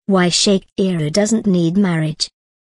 Why Shakira doesn't need marriage.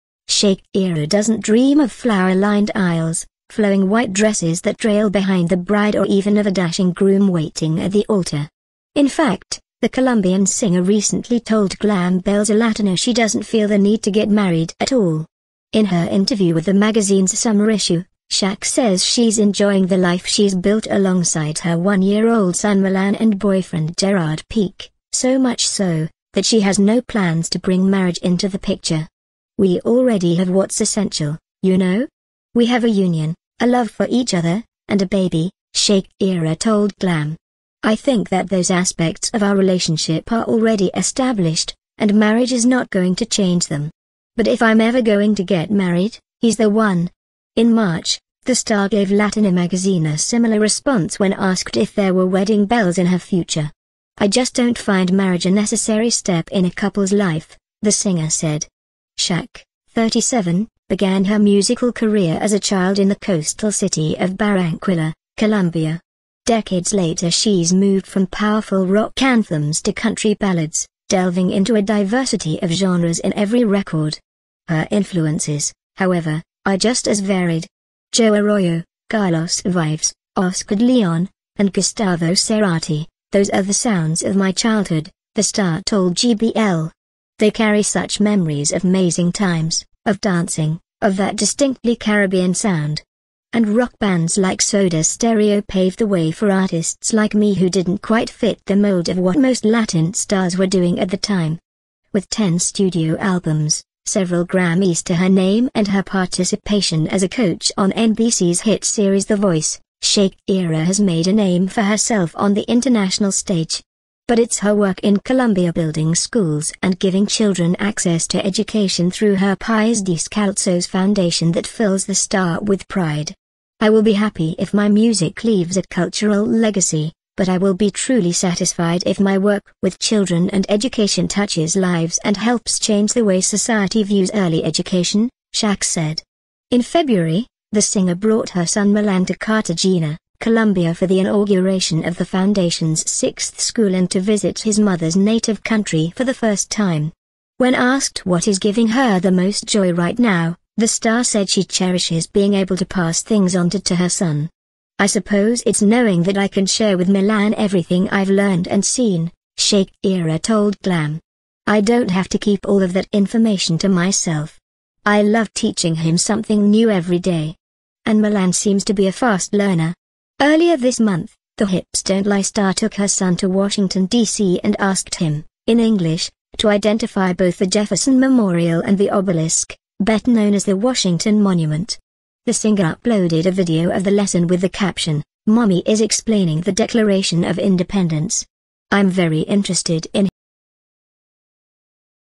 Shakira doesn't dream of flower-lined aisles, flowing white dresses that trail behind the bride, or even of a dashing groom waiting at the altar. In fact, the Colombian singer recently told Glam Bells Latino she doesn't feel the need to get married at all. In her interview with the magazine's summer issue, Shak says she's enjoying the life she's built alongside her one-year-old son Milan and boyfriend Gerard Piqué, so much so that she has no plans to bring marriage into the picture. "We already have what's essential, you know? We have a union, a love for each other, and a baby," Shakira told Glam. "I think that those aspects of our relationship are already established, and marriage is not going to change them. But if I'm ever going to get married, he's the one." In March, the star gave Latina magazine a similar response when asked if there were wedding bells in her future. "I just don't find marriage a necessary step in a couple's life," the singer said. Shak, 37, began her musical career as a child in the coastal city of Barranquilla, Colombia. Decades later she's moved from powerful rock anthems to country ballads, delving into a diversity of genres in every record. Her influences, however, are just as varied. Joe Arroyo, Carlos Vives, Oscar de Leon, and Gustavo Cerati, those are the sounds of my childhood, the star told GBL. They carry such memories of amazing times, of dancing, of that distinctly Caribbean sound. And rock bands like Soda Stereo paved the way for artists like me who didn't quite fit the mold of what most Latin stars were doing at the time. With 10 studio albums, several Grammys to her name, and her participation as a coach on NBC's hit series The Voice, Shakira has made a name for herself on the international stage. But it's her work in Colombia building schools and giving children access to education through her País Descalzos Foundation that fills the star with pride. "I will be happy if my music leaves a cultural legacy, but I will be truly satisfied if my work with children and education touches lives and helps change the way society views early education," Shak said. In February, the singer brought her son Milan to Cartagena, Colombia for the inauguration of the foundation's 6th school and to visit his mother's native country for the first time. When asked what is giving her the most joy right now, the star said she cherishes being able to pass things on to her son. "I suppose it's knowing that I can share with Milan everything I've learned and seen," Shakira told Glam. "I don't have to keep all of that information to myself. I love teaching him something new every day. And Milan seems to be a fast learner." Earlier this month, the Hips Don't Lie star took her son to Washington, D.C. and asked him, in English, to identify both the Jefferson Memorial and the obelisk, better known as the Washington Monument. The singer uploaded a video of the lesson with the caption, "Mommy is explaining the Declaration of Independence. I'm very interested in